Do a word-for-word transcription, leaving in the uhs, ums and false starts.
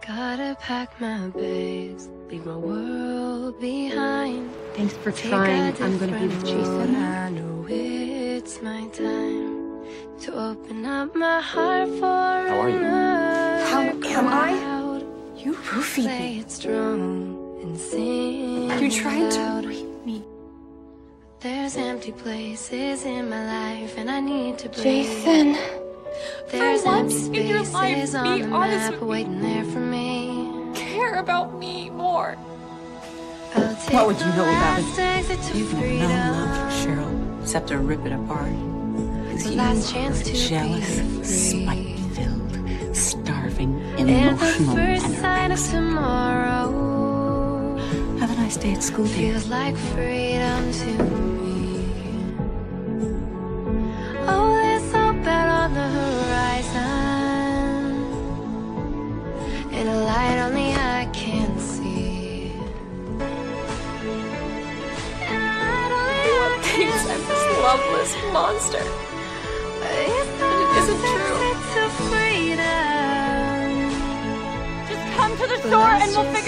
Gotta pack my bags, leave my world behind. Thanks for trying. I'm gonna be with Jason. I know it's my time to open up my heart for How are you? How am I? You roofied me. It strong and sing You're trying to loud. rape me. There's empty places in my life and I need to breathe. Jason. There's For once empty in your spaces life, on be the honest map with me. waiting there for me. Care about me more. I'll take What would you know about the last it? exit to You've freedom. no love for Cheryl, except to rip it apart. Because The you last chance are to jealous, be free. spite-filled, starving, And the emotional, first sign of anorexic. tomorrow Have a nice day at school, dear. feels like freedom to me. Oh, there's hope out on the horizon, and a light only I can see. And a light only I Everyone thinks can I'm this loveless monster. But it's But it isn't the true. exit to freedom. Just come to the The shore last and we'll chance